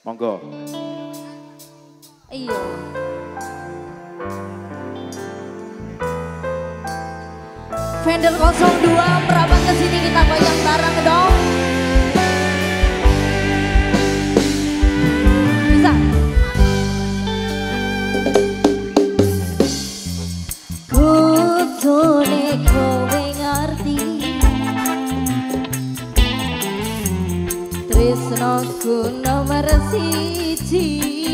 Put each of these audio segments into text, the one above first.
Monggo. Iya. Vendor 02 merapat ke sini kita goyang bareng dong. Bisa. Kutune kowe ngerti tresnoku nomor siji.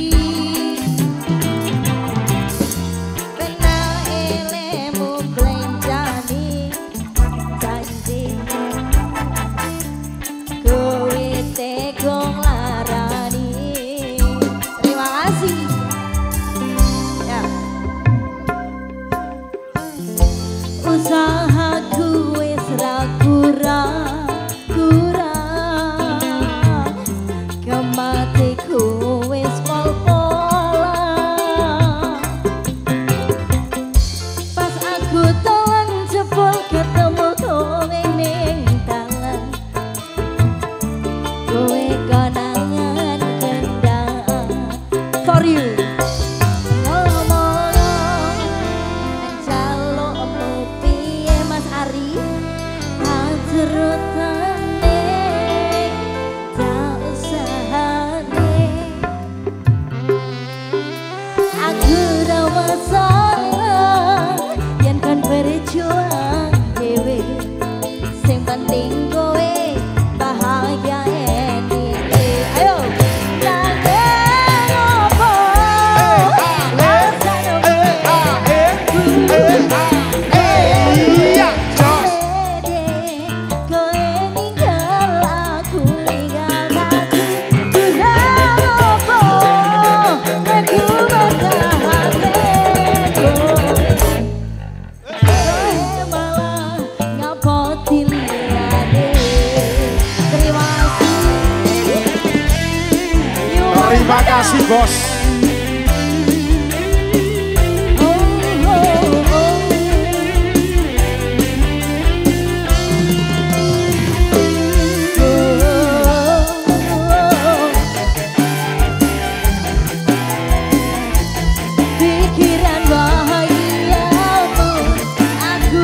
Usahaku wis ra kurang kematiku wis pol-polan. Pas aku tolong jebol ketemu kowe ning dalan, kowe konangan kendang for you. Berjuang dewe, sing penting kowe bahagia endinge. Ayo, Terima kasih bos. Pikiran bahagiamu aku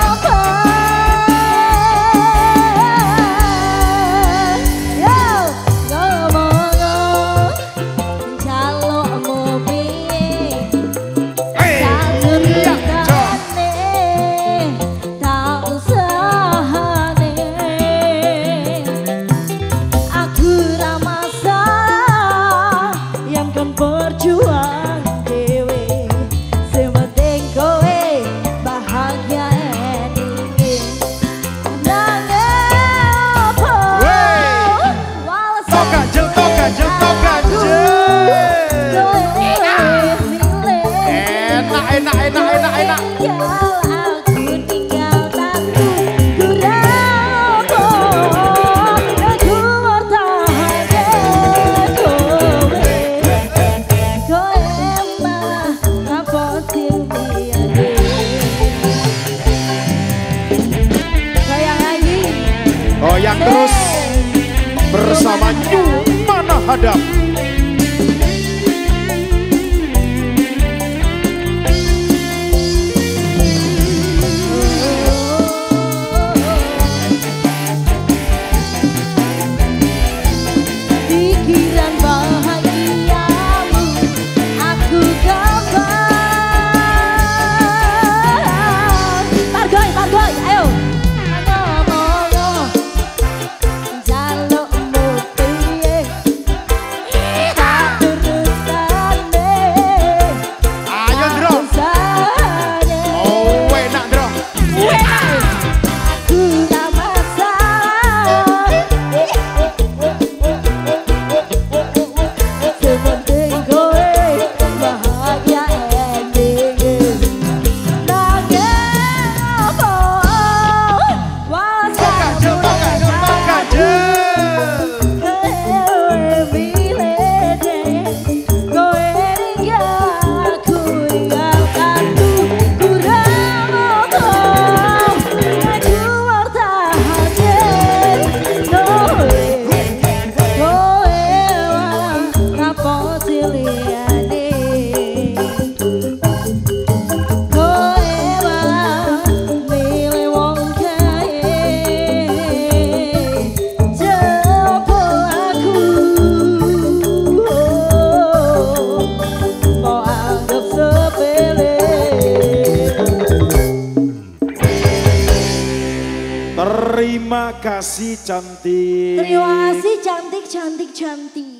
kapan. Yo, ngomong jalukmu piye, jalur tane tak usahane. Aku ra masalah yang kan berjuang dewe, sing penting kowe bahagia endinge. Nanging apa Tok ganjel, tok ganjel, tok ganjel. Enak, enak, enak, enak, enak. Aku tinggal satu kurang aku bertahan kowe malah ngapotin dia. Goyang lagi. Goyang terus bersama Mana Hadap. Pikiran bahagiamu aku kapan. Pargoy, pargoy, ayo. Ngomong jalukmu piye, Terima kasih cantik. Terima kasih cantik.